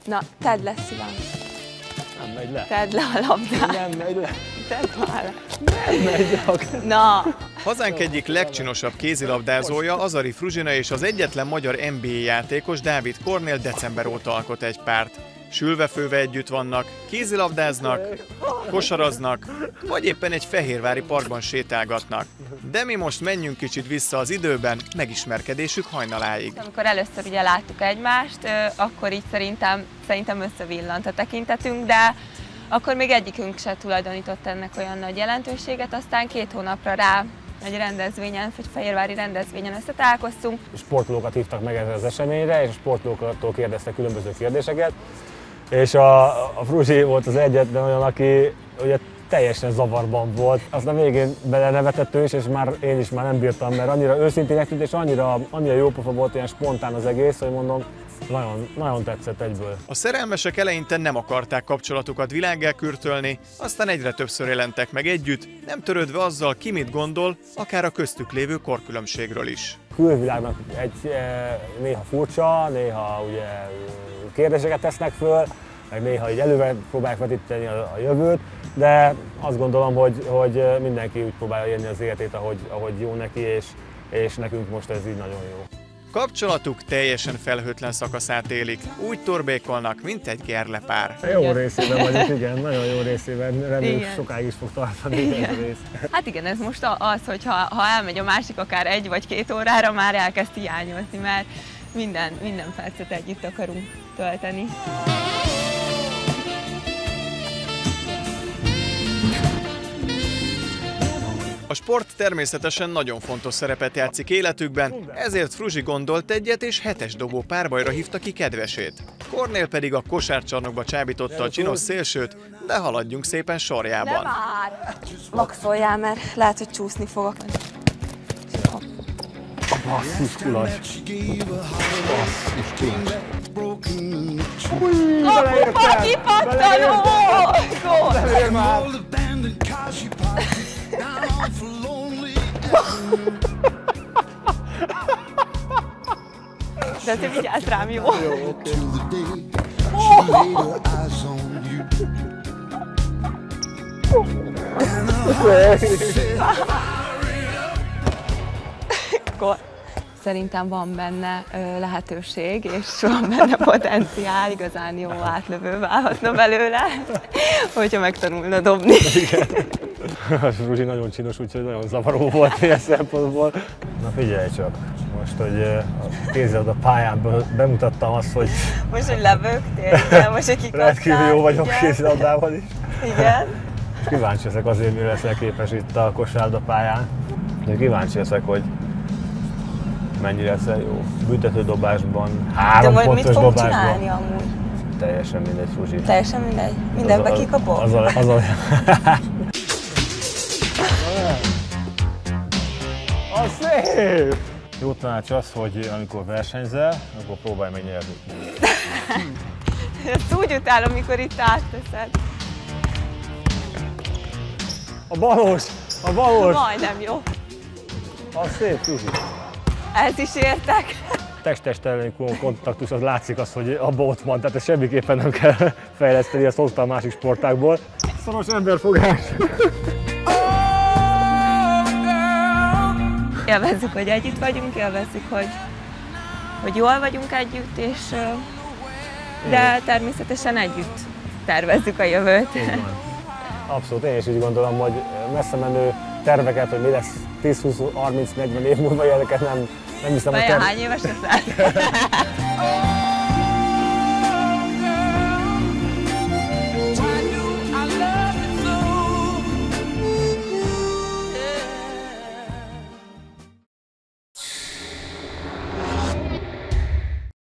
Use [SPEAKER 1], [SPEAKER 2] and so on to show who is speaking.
[SPEAKER 1] Na, tedd le, szívem.
[SPEAKER 2] Nem megy le.
[SPEAKER 1] Tedd le a labdát.
[SPEAKER 2] Nem megy le.
[SPEAKER 1] Tedd már le.
[SPEAKER 2] Nem megy le.
[SPEAKER 1] Na.
[SPEAKER 3] Hazánk egyik legcsinosabb kézilabdázója, Azari Fruzsina és az egyetlen magyar NBA játékos, Dávid Kornél december óta alkot egy párt. Sülve-főve együtt vannak, kézilabdáznak, kosaraznak, vagy éppen egy fehérvári parkban sétálgatnak. De mi most menjünk kicsit vissza az időben, megismerkedésük hajnaláig.
[SPEAKER 1] Amikor először ugye láttuk egymást, akkor így szerintem összevillant a tekintetünk, de akkor még egyikünk se tulajdonított ennek olyan nagy jelentőséget, aztán 2 hónapra rá egy rendezvényen, egy fehérvári rendezvényen összetalálkoztunk.
[SPEAKER 2] Sportolókat hívtak meg erre az eseményre, és a sportolóktól kérdeztek különböző kérdéseket. És a Fruzsi volt az egyetlen olyan, aki ugye teljesen zavarban volt. Aztán végén belenevetett ő is, és én is már nem bírtam, mert annyira őszintének tűnt, és annyira jópofa volt, ilyen spontán az egész, hogy mondom, nagyon tetszett egyből.
[SPEAKER 3] A szerelmesek eleinte nem akarták kapcsolatukat világgá kürtölni, aztán egyre többször jelentek meg együtt, nem törődve azzal, ki mit gondol, akár a köztük lévő korkülönbségről is.
[SPEAKER 2] A külvilágnak néha furcsa, néha ugye kérdéseket tesznek föl, meg néha így előre próbálják vetíteni a jövőt, de azt gondolom, hogy mindenki úgy próbálja élni az életét, ahogy jó neki, és nekünk most ez így nagyon jó.
[SPEAKER 3] Kapcsolatuk teljesen felhőtlen szakaszát élik, úgy torbékolnak, mint egy gerlepár.
[SPEAKER 2] Jó részében vagyok, igen, nagyon jó részében, reméljük sokáig is fog tartani ez a rész.
[SPEAKER 1] Hát igen, ez most az, hogy ha elmegy a másik akár 1 vagy 2 órára, már elkezd hiányozni, mert minden percet együtt akarunk tölteni.
[SPEAKER 3] A sport természetesen nagyon fontos szerepet játszik életükben, ezért Fruzsi gondolt egyet, és 7-es dobó párbajra hívta ki kedvesét. Kornél pedig a kosárcsarnokba csábította a csinos szélsőt, de haladjunk szépen sorjában.
[SPEAKER 1] Ne vár! Maxoljál, mert lehet, hogy csúszni fogok.
[SPEAKER 2] Basszus kulacs!
[SPEAKER 1] Kapufa kipattanó! De te vigyázz rám, jó?
[SPEAKER 2] Jó, oké.
[SPEAKER 1] Szerintem van benne lehetőség, és van benne potenciál, igazán jó átlövő válhatna belőle, hogyha megtanulna dobni.
[SPEAKER 2] Igen. A Fruzsi nagyon csinos, úgyhogy nagyon zavaró volt ilyen szempontból. Na figyelj csak, most, hogy a kézilabda pályán bemutattam azt, hogy...
[SPEAKER 1] Most, hogy levögtél, igen, most, hogy kikaptál.
[SPEAKER 2] Rendkívül jó vagyok kézilabdában is.
[SPEAKER 1] Igen.
[SPEAKER 2] És kíváncsi leszek azért, mire leszel képes itt a kosárlabda pályán. De kíváncsi leszek, hogy mennyire leszel jó büntetődobásban, 3 pontos
[SPEAKER 1] mit fogunk
[SPEAKER 2] dobásban.
[SPEAKER 1] Csinálni amúgy?
[SPEAKER 2] Teljesen mindegy, Fruzsi.
[SPEAKER 1] Teljesen mindegy? Mindenbe kikapok?
[SPEAKER 2] A szép! Jó tanács az, hogy amikor versenyzel, akkor próbálj meg nyerni.
[SPEAKER 1] Ezt úgy utálom, amikor itt átteszed.
[SPEAKER 2] A balos! A balos!
[SPEAKER 1] Majdnem jó.
[SPEAKER 2] A szép, Fruzsi.
[SPEAKER 1] Ez is értek.
[SPEAKER 2] Test-test elleni kontaktus, az látszik az, hogy abban ott van, tehát ezt semmiképpen nem kell fejleszteni, ezt hozta a másik sportákból. Szoros emberfogás!
[SPEAKER 1] Élvezzük, hogy együtt vagyunk, élvezzük, hogy jól vagyunk együtt, de természetesen együtt tervezzük a jövőt.
[SPEAKER 2] Abszolút, én is úgy gondolom, hogy messze menő terveket, hogy mi lesz 10-20-30-40 év múlva, ilyeneket nem hiszem, hogy
[SPEAKER 1] hány éves leszel?